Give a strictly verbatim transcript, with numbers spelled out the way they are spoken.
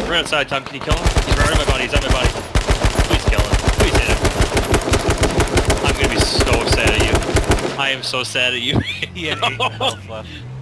Right outside, Tom. Can you kill him? He's right on my body. He's on my body. Please kill him. Please hit him. I'm gonna be so sad at you. I am so sad at you. He had eight health left.